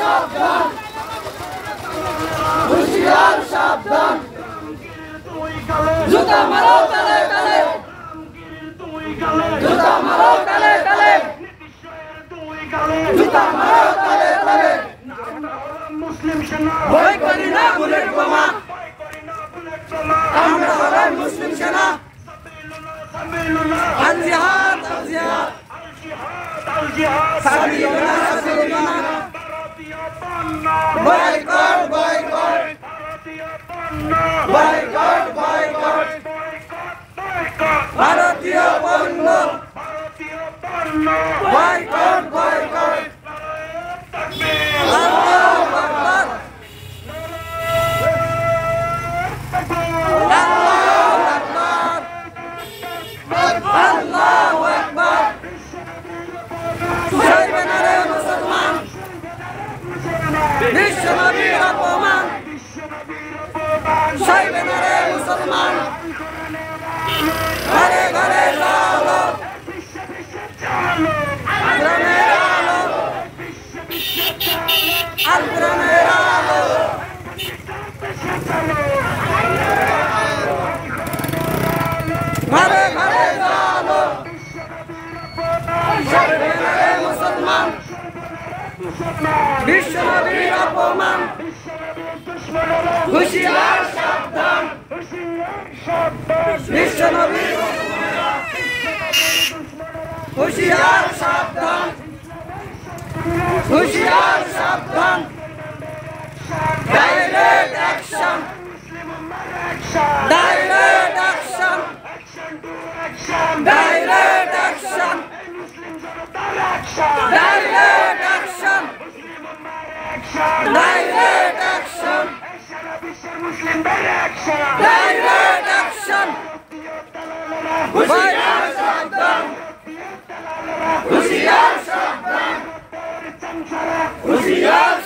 সাবধান হুঁশিয়ার সাবধান জুতা মারো তালে তালে জুতা মারো তালে তালে জুতা মারো তালে তালে মুসলিম সেনা ভয় করি না বুলেট বোমা আমরা হলাম মুসলিম সেনা আল জিহাদ আল জিহাদ আল জিহাদ সাবিলুনা সাবিলুনা বয়কট বয়কট বয়কট বয়কট ভারতীয় পণ্য বয়কট বয়কট আল্লাহু আকবার আল্লাহু আকবার আল্লাহু আকবার সইবেন রে মুসলমান বিশ্ব নবীর অপমান সইবেন রে মুসলমান ঘরে ঘরে আলো আগ্রামের আলো আগ্রামের আলো ঘরে ঘরে আলো সইবেন রে মুসলমান বিশ্ব নবীর অপমান হুঁশিয়ার সাবধান বিশ্ব নবীর হুঁশিয়ার সাবধান হুঁশিয়ার সাবধান direct action direct action direct action direct action direct action direct action হুঁশিয়ার সাবধান হুঁশিয়ার সাবধান হুঁশিয়ার